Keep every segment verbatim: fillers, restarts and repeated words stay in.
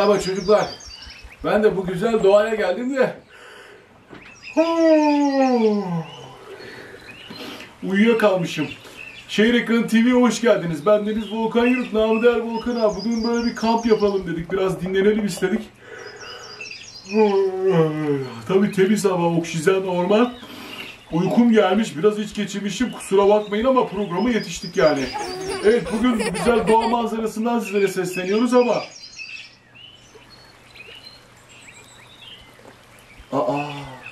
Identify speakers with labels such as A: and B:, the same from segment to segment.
A: Merhaba çocuklar. Ben de bu güzel doğaya geldim de uyuyakalmışım. Şehir Ekranı T V'ye hoş geldiniz. Ben Deniz Volkan Yurt, namı değer Volkan abi. Bugün böyle bir kamp yapalım dedik. Biraz dinlenelim istedik. Tabii temiz hava, oksijen, orman. Uykum gelmiş, biraz iç geçirmişim. Kusura bakmayın ama programa yetiştik yani. Evet, bugün güzel doğa manzarasından sizlere sesleniyoruz ama... Aa!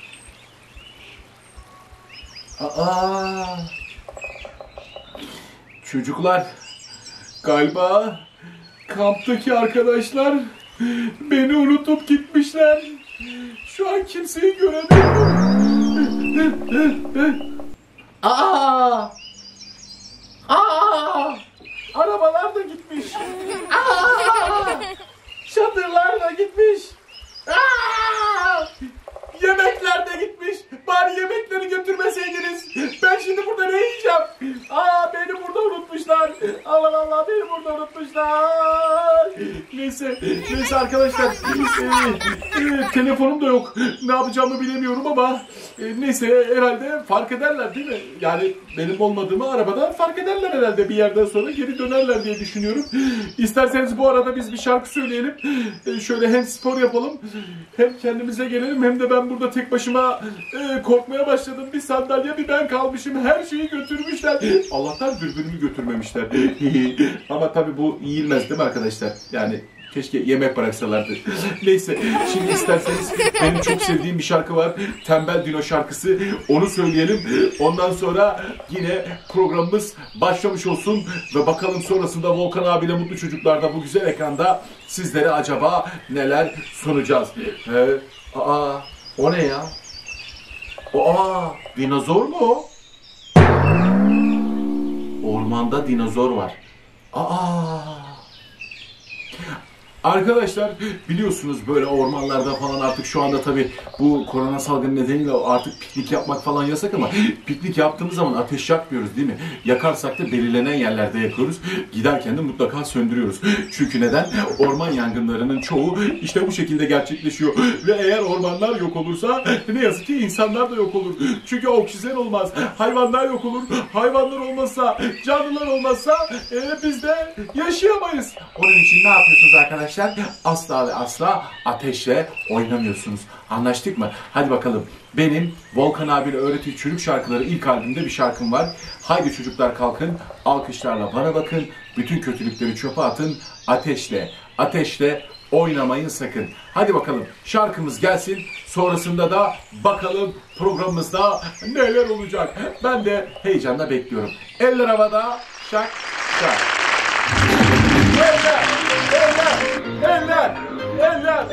A: Aa! Çocuklar, galiba kamptaki arkadaşlar beni unutup gitmişler. Şu an kimseyi göremiyorum. Aa! Aa! Arabalar da gitmiş. Aa! Çadırlar da gitmiş. Aa! Yemekler de gitmiş. Bari yemekleri götürmeseydiniz. Ben şimdi burada ne yiyeceğim? Aa, beni burada unutmuşlar. Allah Allah, beni burada unutmuşlar. Neyse, neyse arkadaşlar. Ee, e, telefonum da yok. Ne yapacağımı bilemiyorum ama e, neyse, herhalde fark ederler değil mi? Yani benim olmadığımı arabadan fark ederler herhalde. Bir yerden sonra geri dönerler diye düşünüyorum. İsterseniz bu arada biz bir şarkı söyleyelim. E, şöyle hem spor yapalım, hem kendimize gelelim, hem de ben burada tek başıma e, korkmaya başladım. Bir sandalye, bir ben kalmışım. Her şeyi götürmüşler. Allah'tan dürbünümü götürmemişler. Ama tabii bu yiyilmez değil mi arkadaşlar? Yani keşke yemek bıraksalardı. Neyse, şimdi isterseniz benim çok sevdiğim bir şarkı var. Tembel Dino şarkısı. Onu söyleyelim. Ondan sonra yine programımız başlamış olsun. Ve bakalım sonrasında Volkan abiyle Mutlu Çocuklar'da bu güzel ekranda sizlere acaba neler sunacağız. Ee, aa, o ne ya? Aa, dinozor mu o? Ormanda dinozor var. Aa! Arkadaşlar biliyorsunuz böyle ormanlarda falan artık şu anda tabii bu korona salgını nedeniyle artık piknik yapmak falan yasak ama piknik yaptığımız zaman ateş yakmıyoruz değil mi? Yakarsak da belirlenen yerlerde yakıyoruz. Giderken de mutlaka söndürüyoruz. Çünkü neden? Orman yangınlarının çoğu işte bu şekilde gerçekleşiyor. Ve eğer ormanlar yok olursa ne yazık ki insanlar da yok olur. Çünkü oksijen olmaz. Hayvanlar yok olur. Hayvanlar olmazsa, canlılar olmazsa e, biz de yaşayamayız. Onun için ne yapıyorsunuz arkadaşlar? Asla ve asla ateşle oynamıyorsunuz. Anlaştık mı? Hadi bakalım. Benim Volkan abiyle öğretici çocuk şarkıları ilk albümde bir şarkım var. Haydi çocuklar kalkın, alkışlarla bana bakın, bütün kötülükleri çöpe atın, ateşle, ateşle oynamayın sakın. Hadi bakalım şarkımız gelsin, sonrasında da bakalım programımızda neler olacak. Ben de heyecanla bekliyorum. Eller havada, şak şak. Eller, eller, eller, eller.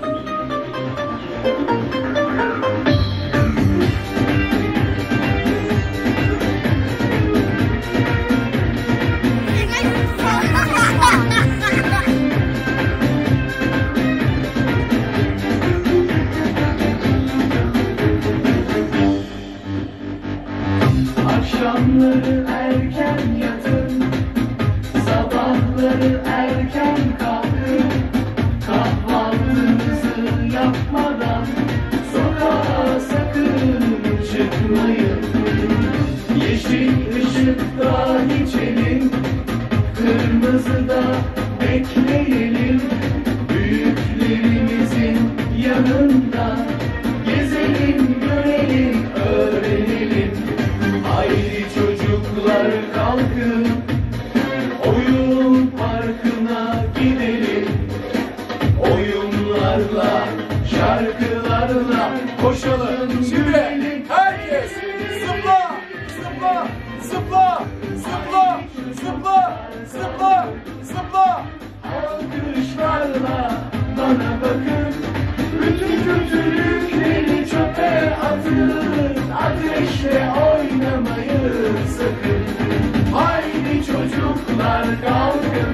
B: Akşamları erken yatın, sabahları erken kalkın, kahvaltınızı yapmadan sokağa sakın çıkmayın. Yeşil ışıkta içelim, kırmızıda bekleyelim, büyüklerimizin yanında gezelim, görelim, öğrenelim. Haydi çocuklar kalkın, oyun parkına gidelim. Oyunlarla, şarkılarla koşalım.
A: Şimdi herkes zıpla, zıpla, zıpla, zıpla, zıpla, zıpla, zıpla.
B: Alkışlarla bana bakın, bütün kötülükleri çöpe atın, ateşle oynamayın sakın. Haydi çocuklar kalkın,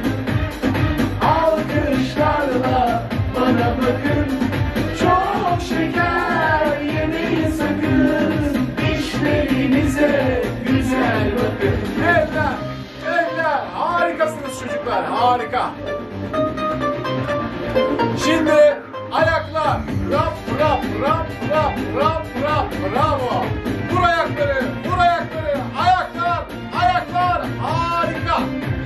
B: alkışlarla bana bakın, çok şeker yemeyin sakın, dişlerinize güzel bakın.
A: Eller, eller, harikasınız çocuklar, harika. Şimdi ayaklar. Rap rap rap rap rap rap. Bravo. Vur ayakları. Vur ayakları. Ayaklar. Ayaklar. Harika.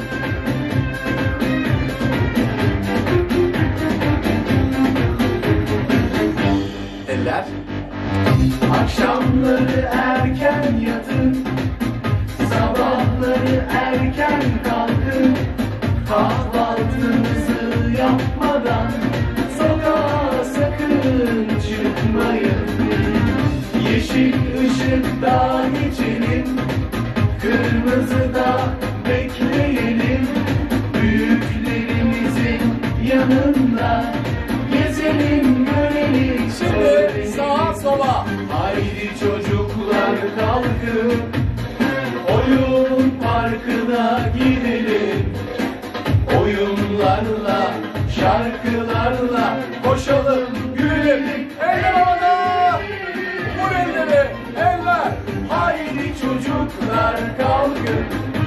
A: Eller.
B: Akşamları erken yatın, sabahları erken kalkın. Kahvaltınızı yapmadan sokağa sakın çıkmayın. Yeşil ışıkta geçelim, kırmızıda bekleyelim. Büyüklerimizin yanında gezelim, görelim.
A: Şimdi sağa sola.
B: Haydi çocuklar kalkın, oyun parkına gidelim. Oyunlarla, şarkılarla
A: Koşalım, gülelim. Eller havada. Vur elleri. Eller.
B: haydi çocuklar kalkın.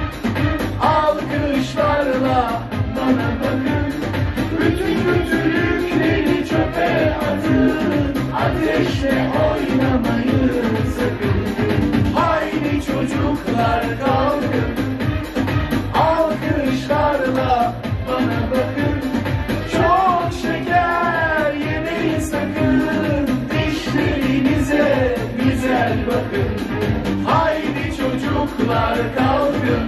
B: Alkışlarla bana bakın. Bütün kötülükleri çöpe atın. Ateşle oynamayın sakın. Haydi çocuklar kalkın. Alkışlarla bana bakın. Çok şeker yemeyin sakın. Dişlerinize güzel bakın. Haydi çocuklar kalkın.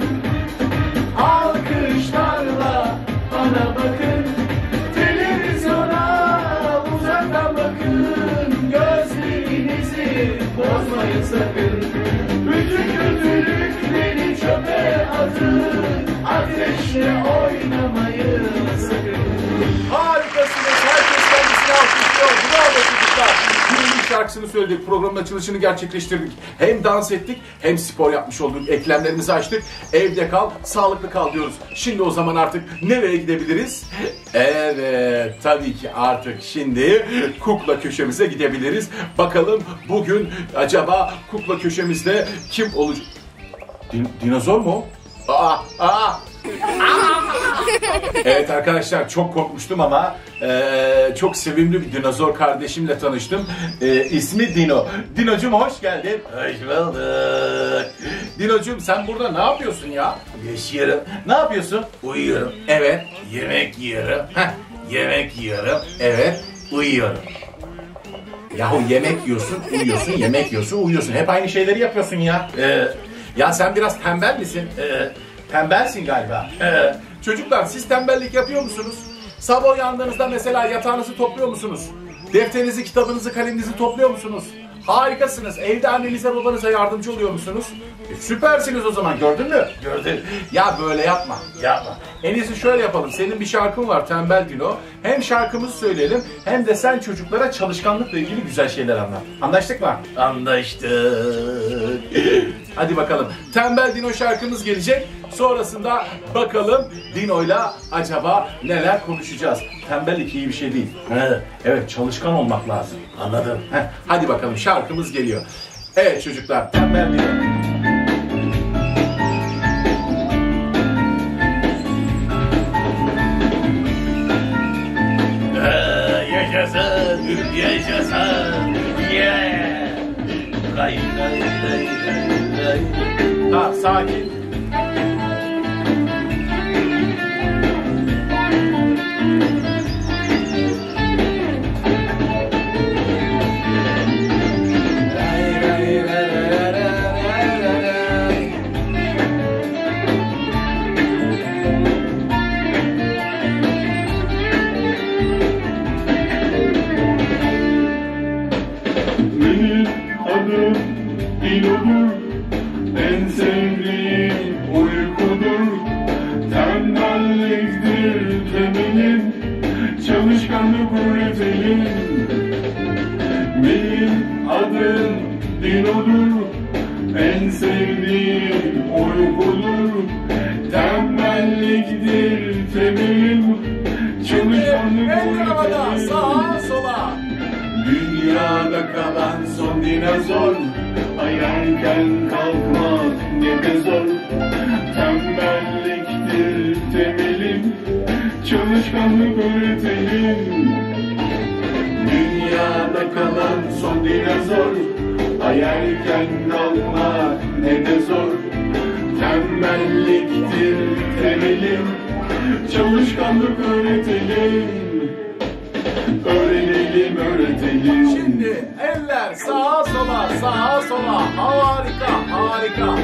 B: Alkışlarla bana bakın. Televizyona uzaktan bakın. Gözlerinizi bozmayın sakın. Bütün kötülükleri çöpe atın. Ateşle oynamayın sakın.
A: Harikasınız. Herkes kendisini alkışlıyor. Bravo çocuklar. Günün ilk şarkısını söyledik. Programın açılışını gerçekleştirdik. Hem dans ettik hem spor yapmış olduk. Eklemlerimizi açtık. Evde kal, sağlıklı kal diyoruz. Şimdi o zaman artık nereye gidebiliriz? Evet, tabii ki artık şimdi kukla köşemize gidebiliriz. Bakalım bugün acaba kukla köşemizde kim olacak? Din dinozor mu? Aa, aa. Evet arkadaşlar, çok korkmuştum ama e, çok sevimli bir dinozor kardeşimle tanıştım. E, ismi Dino. Dinocuğum hoş geldin.
C: Hoş bulduk.
A: Dinocuğum sen burada ne yapıyorsun ya?
C: Yaşıyorum.
A: Ne yapıyorsun?
C: Uyuyorum.
A: Evet.
C: Yemek yiyorum.
A: Heh.
C: Yemek yiyorum.
A: Evet.
C: Uyuyorum.
A: Yahu yemek yiyorsun, uyuyorsun, yemek yiyorsun, uyuyorsun. Hep aynı şeyleri yapıyorsun ya.
C: Ee,
A: Ya sen biraz tembel misin?
C: e,
A: Tembelsin galiba.
C: e,
A: Çocuklar siz tembellik yapıyor musunuz? Sabah uyandığınızda mesela yatağınızı topluyor musunuz? Defterinizi, kitabınızı, kaleminizi topluyor musunuz? Harikasınız. Evde annenize babanıza yardımcı oluyor musunuz? E, süpersiniz o zaman, gördün mü?
C: gördün.
A: Ya böyle yapma.
C: Yapma.
A: En iyisi şöyle yapalım. Senin bir şarkın var Tembel Dino. Hem şarkımızı söyleyelim hem de sen çocuklara çalışkanlıkla ilgili güzel şeyler anlat. Anlaştık mı?
C: Anlaştık.
A: Hadi bakalım. Tembel Dino şarkımız gelecek. Sonrasında bakalım Dino'yla acaba neler konuşacağız. Tembellik iyi bir şey değil.
C: He,
A: Evet, çalışkan olmak lazım.
C: anladım.
A: Heh, hadi bakalım, şarkımız geliyor. Evet çocuklar, Tembel Dino.
C: Ee, yaşasın. Yaşasın. Yeah. Lay lay lay lay lay.
A: Ha, sakin.
B: Benim adım Dino'dur, en sevdiğim uykudur. Tembelliktir temelim, çalışkanlık üretelim. Benim adım Dino'dur, en sevdiğim uykudur. Tembelliktir temelim, çalışkanlık
A: Eller havada,
B: üretelim.
A: sağa sola.
B: Dünyada kalan son dinozor, ayarken kalkmak ne de zor. Tembelliktir temelim, çalışkanlık öğretelim. dünyada kalan son dinozor. Ay erken kalkmak ne de zor. Tembelliktir temelim, çalışkanlık öğretelim. Öğrenelim, öğretelim.
A: Şimdi eller sağa sola, sağa sola. Harika, harika.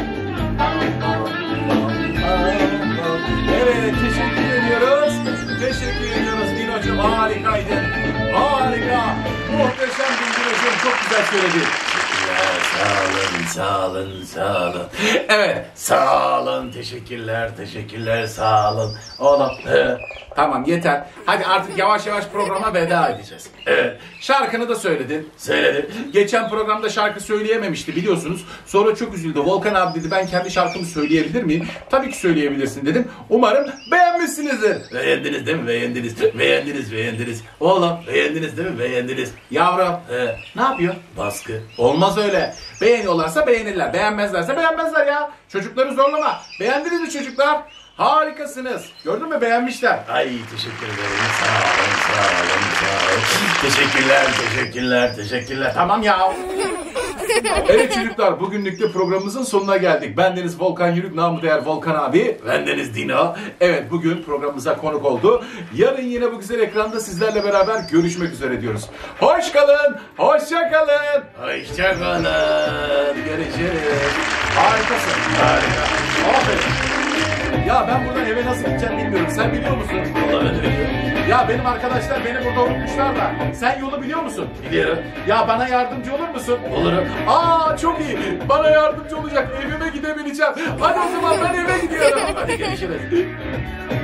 A: Evet, teşekkür ediyoruz. Teşekkür ediyoruz Dino'cum, harikaydın. Harika. Muhteşem bir Dino'cum, çok güzel söyledin.
C: Sağ olun, sağ olun, sağ olun. Evet, sağ olun, teşekkürler, teşekkürler, sağ olun. Oğlum, he.
A: Tamam yeter. Hadi artık yavaş yavaş programa veda edeceğiz.
C: Evet,
A: Şarkını da söyledin.
C: söyledim.
A: Geçen programda şarkı söyleyememişti biliyorsunuz. Sonra çok üzüldü. Volkan abi dedi ben kendi şarkımı söyleyebilir miyim? Tabii ki söyleyebilirsin dedim. Umarım beğenmişsinizdir.
C: Beğendiniz değil mi? Beğendiniz, beğendiniz, beğendiniz. Oğlum, beğendiniz değil mi? Beğendiniz.
A: Yavrum
C: He,
A: ne yapıyor?
C: baskı.
A: Olmaz öyle. Beğeniyorlarsa beğenirler. Beğenmezlerse beğenmezler ya. Çocukları zorlama. Beğendiniz mi çocuklar? Harikasınız. Gördün mü beğenmişler.
C: Ay teşekkür ederim. Sağ olun, sağ olun, sağ olun. Teşekkürler, teşekkürler, teşekkürler.
A: Tamam ya. Evet çocuklar bugünlük de programımızın sonuna geldik. Bendeniz Volkan Yürük, namı değer Volkan abi.
C: Bendeniz Dino.
A: Evet bugün programımıza konuk oldu. Yarın yine bu güzel ekranda sizlerle beraber görüşmek üzere diyoruz. Hoş kalın, hoşça kalın.
C: Hoşça kalın. Görüşürüz.
A: Harikasın.
C: Harika.
A: Aferin. Ya ben buradan eve nasıl gideceğim bilmiyorum. Sen biliyor musun?
C: Olabilir.
A: Ya benim arkadaşlar beni burada unutmuşlar da. Sen yolu biliyor musun?
C: Biliyorum.
A: Ya bana yardımcı olur musun?
C: Olurum.
A: Aa çok iyi. Bana yardımcı olacak. Evime gidebileceğim. Hadi o zaman ben eve gidiyorum.
C: Hadi görüşürüz.